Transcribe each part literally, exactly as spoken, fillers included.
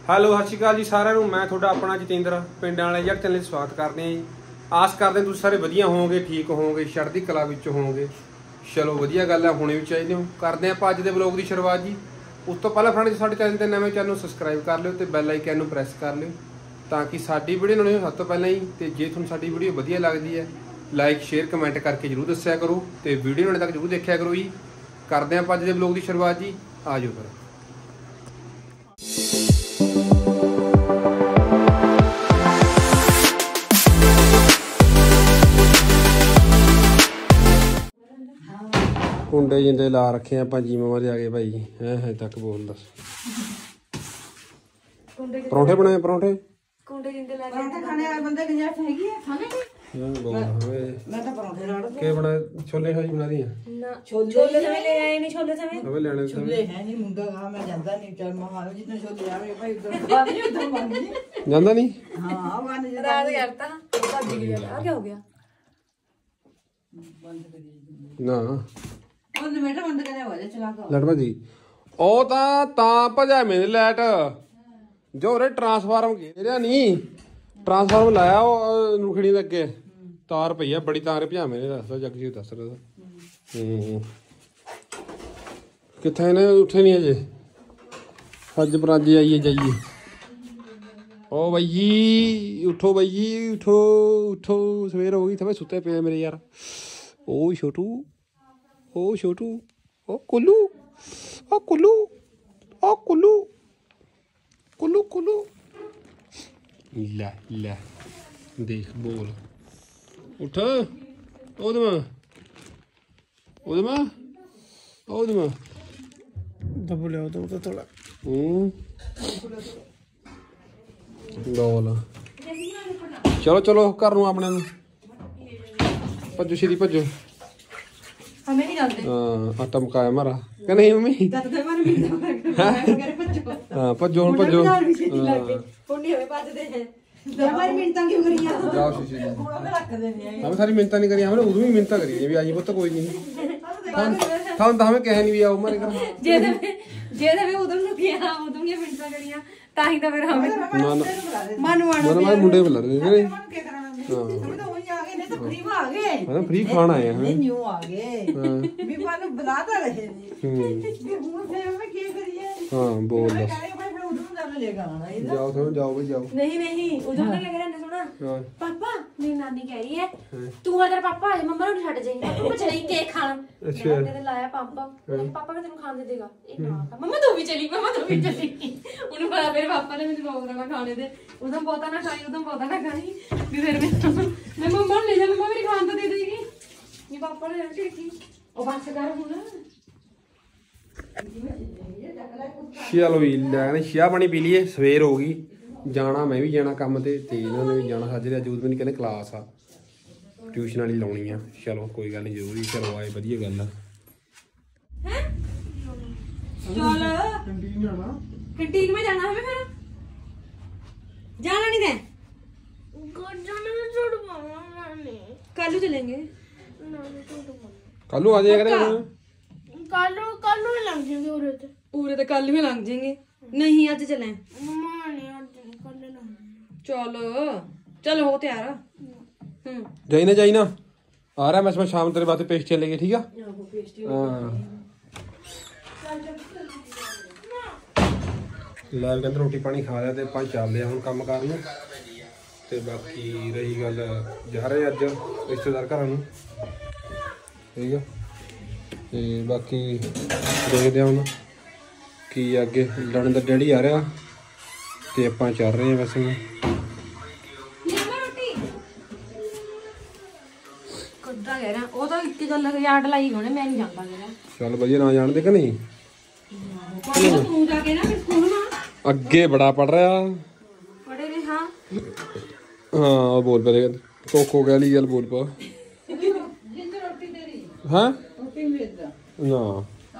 Hello ਸਤਿ ਸ਼੍ਰੀ ਅਕਾਲ ਜੀ ਸਾਰਿਆਂ ਨੂੰ। ਮੈਂ ਤੁਹਾਡਾ ਆਪਣਾ ਜਤਿੰਦਰ ਪਿੰਡਾਂ ਵਾਲੇ ਜੱਟ ਚੈਨਲ 'ਤੇ ਸਵਾਗਤ ਕਰਦੇ ਹਾਂ ਜੀ। ਆਸ ਕਰਦੇ ਹਾਂ ਤੁਸੀਂ ਸਾਰੇ ਵਧੀਆ ਹੋਵੋਗੇ, ਠੀਕ ਹੋਵੋਗੇ, ਚੜ੍ਹਦੀ ਕਲਾ ਵਿੱਚ ਹੋਵੋਗੇ। ਚਲੋ ਵਧੀਆ ਗੱਲ ਹੈ, ਹੋਣੇ ਵੀ ਚਾਹੀਦੇ ਹੋ। ਕਰਦੇ ਆਪਾਂ ਅੱਜ ਦੇ ਵਲੋਗ ਦੀ ਸ਼ੁਰੂਆਤ ਜੀ। ਉਸ ਤੋਂ ਪਹਿਲਾਂ ਫਰੈਂਡ ਸਾਡੇ ਚੈਨਲ 'ਤੇ ਨਵੇਂ ਚੈਨਲ ਨੂੰ ਸਬਸਕ੍ਰਾਈਬ ਕਰ ਲਿਓ ਅਤੇ ਬੈਲ ਆਈਕਨ ਨੂੰ ਪ੍ਰੈਸ ਕਰ ਲਿਓ ਤਾਂ ਕਿ ਸਾਡੀ ਵੀਡੀਓ ਨੂੰ ਸਭ ਤੋਂ ਪਹਿਲਾਂ ਹੀ। ਅਤੇ ਜੇ ਤੁਹਾਨੂੰ ਸਾਡੀ ਵੀਡੀਓ ਵਧੀਆ ਲੱਗਦੀ ਹੈ ਲਾਈਕ ਸ਼ੇਅਰ ਕਮੈਂਟ ਕਰਕੇ ਜ਼ਰੂਰ ਦੱਸਿਆ ਕਰੋ ਅਤੇ ਵੀਡੀਓ ਨੂੰ ਤੱਕ ਜ਼ਰੂਰ ਦੇਖਿਆ ਕਰੋ ਜੀ। ਕਰਦੇ ਆਪਾਂ ਅੱਜ ਦੇ ਵਲੋਗ ਦੀ ਸ਼ੁਰੂਆਤ ਜੀ। ਆ ਜਾਓ ਫਿਰ। ਕੁੰਡੇ ਜਿੰਦੇ ਲਾ ਰੱਖੇ ਆਪਾਂ ਜੀ ਮਮਾ ਦੇ ਆ ਗਏ ਭਾਈ। ਹੈ ਹੈ ਤੱਕ ਬੋਲ ਦੱਸ। ਪਰੌਂਠੇ ਬਣਾਏ ਪਰੌਂਠੇ ਕੁੰਡੇ ਜਿੰਦੇ ਲਾ ਕੇ ਖਾਣੇ ਵਾਲੇ ਬੰਦੇ ਗੁੰਜਾਇਸ਼ ਹੈਗੀ ਹੈ ਖਾਣੇ ਦੀ। ਹਾਂ ਬੋਲ ਓਏ ਮੈਂ ਤਾਂ ਪਰੌਂਠੇ ਰਾੜ ਕੇ ਬਣਾ ਛੋਲੇ ਹਾਜੀ ਬਣਾ ਰਹੀ ਆ ਨਾ ਛੋਲੇ ਛੋਲੇ ਲੈ ਆਏ ਨਹੀਂ ਛੋਲੇ ਸਮੇਂ ਅਵੇ ਲੈਣੇ ਛੋਲੇ ਹੈ ਨਹੀਂ ਮੁੰਡਾ ਗਾ ਮੈਂ ਜਾਂਦਾ ਨਹੀਂ ਚੱਲ ਮਹਾਰਾਜ ਜਿੱਦਾਂ ਛੋਲੇ ਆਵੇ ਭਾਈ ਉਧਰ ਖਾ ਨਹੀਂ ਉਧਰ ਮੰਗ ਨਹੀਂ ਜਾਂਦਾ ਨਹੀਂ। ਹਾਂ ਉਹ ਗਾਣੇ ਜਿੱਦਾਂ ਰਾਤ ਕਰਤਾ ਭੱਜ ਗਿਆ ਆ ਕੀ ਹੋ ਗਿਆ ਬੰਦ ਕਰੀ ਨਾ ਉਹ ਨਵੇਟਾ ਬੰਦ ਕਰਿਆ ਹੋ ਜਾ ਚਲਾ ਕੇ ਲੈਟ ਭਾਜੀ ਉਹ ਤਾਂ ਤਾਂ ਭਜਾ ਮੈਨੇ ਲੈਟ ਜੋ ਰੇ ਟਰਾਂਸਫਾਰਮ ਘੇਰਿਆ ਨਹੀਂ ਟਰਾਂਸਫਾਰਮ ਲਾਇਆ ਉਹ ਨੁਖੜੀ ਦੇ ਅੱਗੇ ਤਾਰ ਪਈ ਆ ਬੜੀ ਤਾਰ ਭਜਾ ਮੈਨੇ ਦੱਸਦਾ ਜੱਗ ਜੀ ਦੱਸ ਰਿਹਾ ਹੂੰ ਕਿੱਥੇ ਨੇ ਉੱਠੇ ਨਹੀਂ ਅਜੇ ਅੱਜ ਪਰਾਜੇ ਆਈਏ ਜਾਈਏ। ਓ ਬਾਈ ਜੀ ਉਠੋ ਬਾਈ ਜੀ ਉਠੋ ਉਠੋ ਸਵੇਰ ਹੋ ਗਈ ਥਵੇ ਸੁੱਤੇ ਪਏ ਮੇਰੇ ਯਾਰ। ਓ ਛੋਟੂ ਓ ਛੋਟੂ ਓ ਕੁੱਲੂ ਓ ਕੁੱਲੂ ਓ ਕੁੱਲੂ ਕੁੱਲੂ ਕੁੱਲੂ ਲੈ ਲੈ ਦੇਖ ਬੋਲ ਉੱਠ ਉਹਦਮਾ ਉਹਦਮਾ ਉਹਦਮਾ ਦਬ ਲਿਆ ਉਹ ਤਾਂ ਥੋੜਾ ਹੂੰ ਬੋਲ ਚਲੋ ਚਲੋ ਘਰ ਨੂੰ ਆਪਣੇ ਨੂੰ ਭੱਜੋ ਛੇਤੀ ਭੱਜੋ। ਹਮੇ ਨਹੀਂ ਜਾਂਦੇ ਹਾਂ ਆਟਾ ਮਕਾਇਆ ਮਾਰਾ ਕਿ ਨਹੀਂ ਮੰਮੀ ਜਦ ਤੇ ਮਨ ਵੀ ਭੱਜੋ ਹਾਂ ਭੱਜੋ ਹੁਣ ਭੱਜੋ ਹੁਣ ਨਹੀਂ ਹਮੇ ਭੱਜਦੇ ਹੈ ਦਵਾਈ ਮਿੰਟਾਂ ਕਿਉਂ ਕਰੀਆਂ ਜਾਓ ਸ਼ੀਸ਼ੇ ਜੀ ਹੁਣ ਮੈਂ ਰੱਖ ਦੇਣੀ ਹੈ ਹਮੇ ਸਾਰੀ ਮਿੰਤਾਂ ਨਹੀਂ ਕਰੀਆਂ ਹਮੇ ਉਦੋਂ ਵੀ ਮਿੰਤਾਂ ਕਰੀਆਂ ਵੀ ਆਜੀ ਪੁੱਤ ਕੋਈ ਨਹੀਂ ਤੁਹਾਨੂੰ ਤਾਂ ਹਮੇ ਕਹਿ ਨਹੀਂ ਵੀ ਆਓ ਮਾਰੇ ਕਰ ਜੇ ਤੇ ਜੇ ਤੇ ਉਦੋਂ ਨੂੰ ਕਿਹਾ ਉਦੋਂ ਦੀਆਂ ਮਿੰਟਾਂ ਕਰੀਆਂ ਤਾਂ ਹੀ ਤਾਂ ਫਿਰ ਹਮੇ ਮਨ ਮਨ ਮਨ ਮਨ ਮੁੰਡੇ ਬੁਲਾ ਰਹੇ ਨੇ ਹਾਂ ਹਮੇ ਤਾਂ ਉਹੀ ਆ ਗਏ ਨੇ ਤਾਂ ਫ੍ਰੀ ਆ ਗਏ ਹਾਂ ਫ੍ਰੀ ਖਾਣ ਆਏ ਹਾਂ ਨਿਊ ਆ ਗਏ ਵੀ ਮਨ ਬੁਲਾ ਤਾਂ ਰਹੇ ਨੇ ਹੂੰ ਵੀ ਹੁਣ ਫੇਰ ਮੈਂ ਕੀ ਕਰੀਏ ਹਾਂ ਬੋਲ ਦੱਸ ਜਾਓ ਥੋੜਾ ਜਾਓ ਬਈ ਜਾਓ नहीं नहीं उधर क्या लग रहा है सुना ਹਾਂ पापा मेरी नानी कह रही है तू अगर पापा आ जाए मम्मा ने छड़ जाएगी पापा चलेगी केक खाना अच्छा मैंने लाया पापा पापा का तेरे खाने देगा ए ना मम्मा तू भी चली मम्मा तू भी चली उन्हें पता मेरे पापा ने मुझे रोक रखा खाने दे उधर बहुता ना खाई उधर बहुता ना खाई भी फिर मैं मम्मा ले जा मम्मा मेरी खान तो दे देगी ये पापा ने देखी और बात कर हूं ਚਲੋ ਵੀ ਲੈ ਚਾਹ ਪਾਣੀ ਪੀ ਲਈਏ ਸਵੇਰ ਹੋ ਗਈ ਜਾਣਾ ਮੈਂ ਵੀ ਜਾਣਾ ਕੰਮ ਤੇ ਤੇ ਇਹਨਾਂ ਨੇ ਵੀ ਜਾਣਾ ਸਾਜਰੇ ਅੱਜ ਉਦੋਂ ਨਹੀਂ ਕਹਿੰਦੇ ਕਲਾਸ ਆ ਟਿਊਸ਼ਨ ਵਾਲੀ ਲਾਉਣੀ ਆ। ਚਲੋ ਕੋਈ ਗੱਲ ਨਹੀਂ ਜ਼ਰੂਰੀ ਚਲੋ ਆਏ ਵਧੀਆ ਗੱਲ ਆ। चल कैंटीन जाना कैंटीन में जाना हमें फिर जाना नहीं दे कल चलेंगे ਕੱਲ ਨੂੰ ਆ ਜਾਇਆ ਕਰਾਂਗੇ ਕੱਲ ਕੱਲ ਨੂੰ ਲੰਘ ਜਾਏਗੇ ਉਰੇ ਤੇ ਉਰੇ ਤੇ ਕੱਲ ਵੀ ਲੰਘ ਜਾਏंगे नहीं ਅੱਜ ਚਲੇ ਮਮਾ ਨੇ ਅੱਜ ਕੱਲ ਲੰਘ ਚਲ ਚਲ ਹੋ ਤਿਆਰ ਹੂੰ ਜਾਈ ਨਾ ਜਾਈ ਨਾ ਆ ਰਿਹਾ ਮੈਂ ਸ਼ਾਮ ਤੇਰੇ ਬਾਤੇ ਪੇਸਟ ਚੱਲੇਗੇ ਠੀਕ ਆ ਹਾਂ ਲੈ ਕਹਿੰਦੇ ਰੋਟੀ ਪਾਣੀ ਖਾ ਲਿਆ ਤੇ ਆਪਾਂ ਚੱਲਦੇ ਆ ਹੁਣ ਕੰਮ ਕਰਨ ਨੂੰ। ਤੇ ਬਾਕੀ ਰਹੀ ਗੱਲ ਜਾ ਰਹੇ ਅੱਜ ਰਿਸ਼ਤੇਦਾਰ ਘਰਾਂ ਨੂੰ ਠੀਕ ਆ ਤੇ ਬਾਕੀ ਦੇਖਦੇ ਆ ਹੁਣ ਕੀ ਅੱਗੇ ਲੜਨ ਦਾ ਡੈਡੀ ਆ ਰਿਹਾ ਤੇ ਆਪਾਂ ਚੱਲ ਰਹੇ ਆ ਵੈਸੇ ਕੁੱਦਾ ਕਹਿ ਰਿਹਾ ਉਹ ਤਾਂ ਇੱਕ ਗੱਲ ਯਾਦ ਲਾਈ ਹੋਣੇ ਮੈਂ ਨਹੀਂ ਜਾਂਦਾ ਮੇਰਾ ਚੱਲ ਵਧੀਆ ਨਾ ਜਾਣਦੇ ਕਿ ਨਹੀਂ ਤੂੰ ਜਾ ਕੇ ਨਾ ਸਕੂਲ ਨਾ ਅੱਗੇ ਬੜਾ ਪੜ ਰਿਹਾ ਪੜੇ ਨੇ ਹਾਂ ਹਾਂ ਬੋਲ ਪਏ ਕੋਕੋ ਗਾਲੀ ਗੱਲ ਬੋਲ ਪਾ ਹਾਂ ਨਾ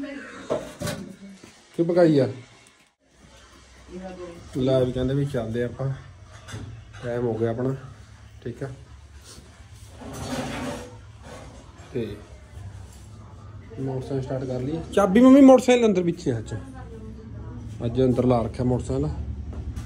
ਕੀ ਪਕਾਈ ਆ ਲੈ ਵੀ ਕਹਿੰਦੇ ਵੀ ਚੱਲਦੇ ਆਪਾਂ ਟਾਈਮ ਹੋ ਗਿਆ ਆਪਣਾ ਠੀਕ ਆ ਤੇ मोटरसाइकिल स्टार्ट कर लिए चाबी मम्मी मोटरसाइकिल अंदर पीछे अज अज अंदर ला रखा मोटरसाइकिल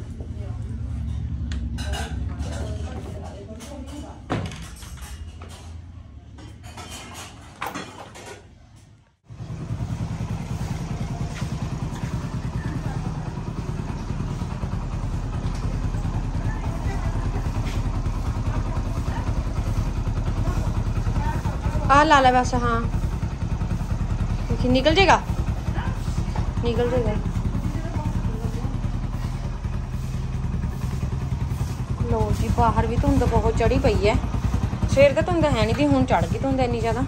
आ ला ला बस। हाँ निकल जाएगा निकल जाएगा। लो जी बाहर भी धुंध बहुत चढ़ी पई है। सवेर तो धुंध है नहीं थी, हुण चढ़ गई धुंध इन्नी ज़्यादा।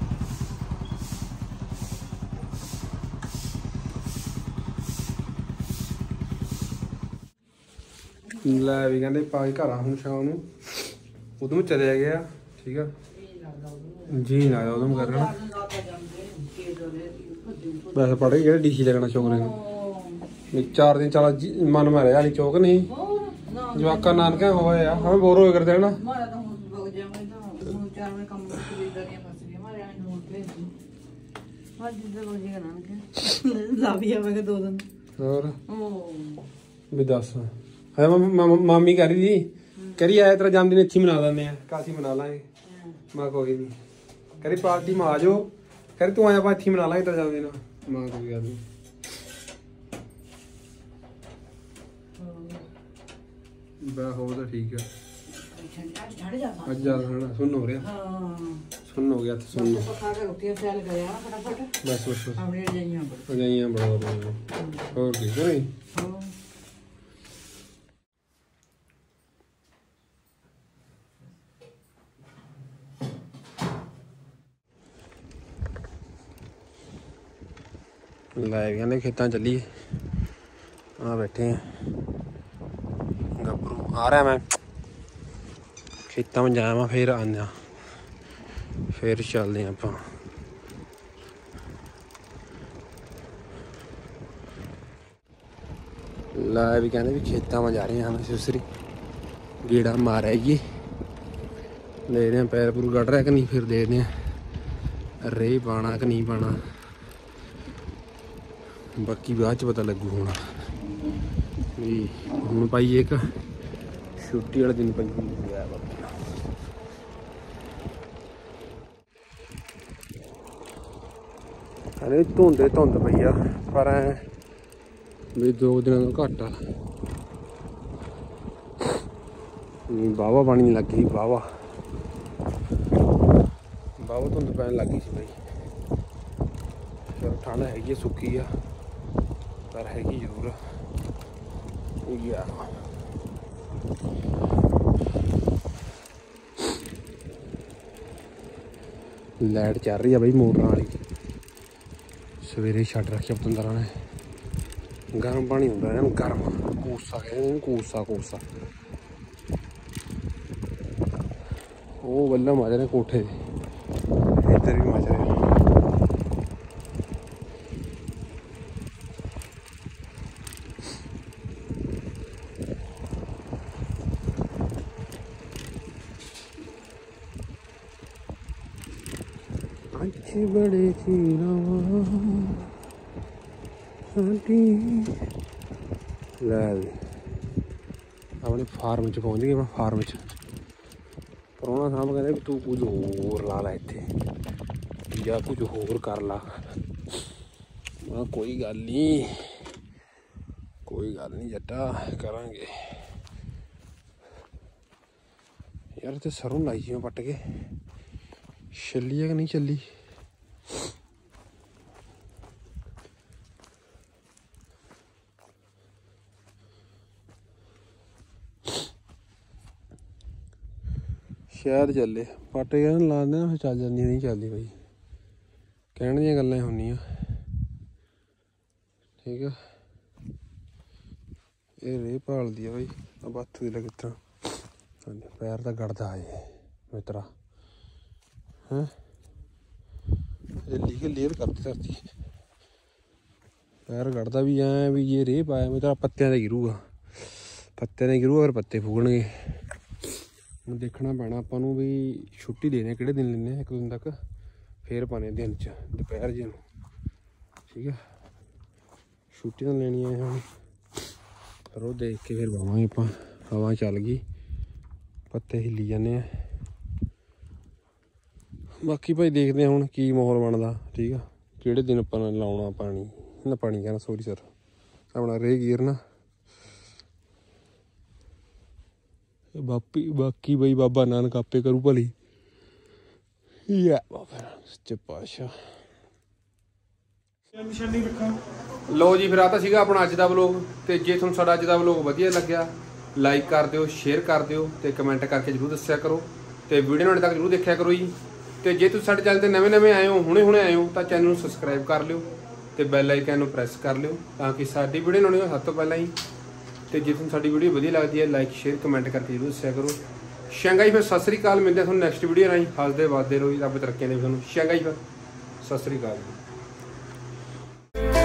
ਲੈ ਵੀ ਕਹਿੰਦੇ ਪਾ ਕੇ ਘਰ ਆ ਹੁਣ ਸ਼ਾਮ ਨੂੰ ਉਦੋਂ ਚਲਿਆ ਗਿਆ। ਠੀਕ ਆ ਜੀ ਨਾ ਉਦੋਂ ਕਰਨਾ ਵੈਸੇ ਪੜ੍ਹ ਕੇ ਕਿਹੜੇ ਡੀਸੀ ਲੱਗਣਾ ਛੋਕਰੇ ਨੂੰ। ਚਾਰ ਦਿਨ ਚੱਲ ਮਨ ਮੈਂ ਰਿਹਾ ਨਹੀਂ ਚੌਕ ਨਹੀਂ ਜਵਾਕਾਂ ਨਾਨਕਿਆਂ ਹੋਏ ਆ ਹमें बोर होए करते हैं ना। और भी दस है मामी कह रही थी कह रही आया तेरा जन्मदिन इत्थे मना लेने कासी मना लांगे। मैं कोई नहीं कह रही पार्टी में आ जाओ कह रही तू आया इत्थे मना लांगे तेरा जन्मदिन। मैं कोई गल नहीं हो तो ठीक है। अज ज्यादा सुन हो रहा सुन हो गया सुन बस बस रजाइयां बड़ा और ठीक है नहीं। लाए कहने खेतों चलिए आ बैठे हैं गब्बरू आ रहा मैं खेतों में जाया फिर आने फिर चलते हैं आप। लाए भी कहने भी खेतों में जा रहे हैं हम सुसरी गेड़ा मार आइए ले रहे हैं पैर पूर कट रहा कि नहीं फिर दे रहे हैं रेह पाना कि नहीं पाना बाकी बाद च पता लगू होना भी हूँ भाई एक छुट्टी वाले दिन पी गया अरे धुंध धुंध पई आ पर भी दो दिन का घट आ वाहवा पानी लग गई वाहवा वाहवा धुंध पैन लग गई सी भाई। चलो ठंड हैगी सुक्की आ पर हैगी जरूर लाइट चल रही है भाई मोटर वाली सवेरे छड़ रखी पतंदर ने गर्म पानी होंदा है गर्म कोसा कहते कोसा कोसा वो बल्ला मज रहे कोठे इधर भी मज रहे। अच्छे बड़े अपने फार्म च पहुंच गए मैं फार्म च परौना साहब कहते तू कुछ होर ला ला इत्थे या कुछ होर कर ला। मैं कोई गल नहीं कोई गल नहीं जट्टा करांगे यार ते सरों लाई मैं पट के चली है कि नहीं चली। शायद चले पट के ला देना फिर चल जाती नहीं चलती भाई कहने दी गल्लां होनियां ठीक है। ये रेह भालदी है भाई अब हत्थ दी लग कितना पैर तो गड़दा है मित्रा हैं लीक लेयर करती धरती पैर गड़दा भी ऐ भी ये रेह पाया मित्रा पत्तियां ते गिरूगा पत्तियां ते गिरूगा फिर पत्ते फूकणगे। हूँ देखना पैना आपां नूं भी छुट्टी देने किहड़े दिन लैने एक दिन तक फिर पाने दिन च दोपहर जे ठीक है छुट्टी तो लैनी है हम फिर वो देख के फिर बावांगे आपां हवा चल गई पत्ते हिली जाने बाकी भाई देखते हैं हुण की माहौल बनता ठीक है किहड़े दिन आपां लाउणा पानी ना पानी कहना सॉरी सर अपना रेह गिरना बापी बाकी भाई बाबा नानक आपे करू भली ਯਾ ਬਾਬਾ ਸੱਚੇ ਪਾਤਸ਼ਾਹ। ਨਿਸ਼ਾਨੀ ਰੱਖਾਂ। ਲੋ ਜੀ ਫਿਰ ਆ ਤਾਂ ਸੀਗਾ ਆਪਣਾ ਅੱਜ ਦਾ ਵਲੋਗ। ਤੇ ਜੇ ਤੁਹਾਨੂੰ ਸਾਡਾ ਅੱਜ ਦਾ ਵਲੋਗ ਵਧੀਆ ਲੱਗਿਆ ਲਾਈਕ ਕਰ ਦਿਓ, ਸ਼ੇਅਰ ਕਰ ਦਿਓ ਤੇ ਕਮੈਂਟ ਕਰਕੇ ਜਰੂਰ ਦੱਸਿਆ ਕਰੋ ਤੇ ਵੀਡੀਓ ਨੂੰ ਅੰਤ ਤੱਕ ਜਰੂਰ ਦੇਖਿਆ ਕਰੋ ਜੀ। ਤੇ ਜੇ ਤੁਸੀਂ ਸਾਡੇ ਚੈਨਲ ਤੇ ਨਵੇਂ ਨਵੇਂ ਆਏ ਹੋ, ਹੁਣੇ ਹੁਣੇ ਆਏ ਹੋ, ਤਾਂ ਚੈਨਲ ਨੂੰ ਸਬਸਕ੍ਰਾਈਬ ਕਰ ਲਿਓ ਤੇ ਬੈਲ ਆਈਕਨ ਨੂੰ ਪ੍ਰੈਸ ਕਰ ਲਿਓ ਤਾਂ ਕਿ ਸਾਡੀ ਵੀਡੀਓ ਨੂੰ ਸਭ ਤੋਂ ਪਹਿਲਾਂ ਹੀ। ਤੇ ਜੇ ਤੁਹਾਨੂੰ ਸਾਡੀ ਵੀਡੀਓ ਵਧੀਆ ਲੱਗਦੀ ਹੈ ਲਾਈਕ ਸ਼ੇਅਰ ਕਮੈਂਟ ਕਰਕੇ ਜਰੂਰ ਦੱਸਿਆ ਕਰੋ। ਸ਼ੰਘਾਈ ਫਿਰ ਸਤਿ ਸ੍ਰੀ ਅਕਾਲ, ਮਿਲਦੇ ਹਾਂ ਤੁਹਾਨੂੰ ਨੈਕਸਟ ਵੀਡੀਓ ਰਾਹੀਂ। ਹੱਸਦੇ ਵੱਧਦੇ ਰਹੋ, ਰੱਬ ਤਰੱਕੀਆਂ ਦੇ ਤੁਹਾਨੂੰ। ਸ਼ੰਘਾਈ ਫਿਰ ਸਤਿ ਸ੍ਰੀ ਅਕਾਲ।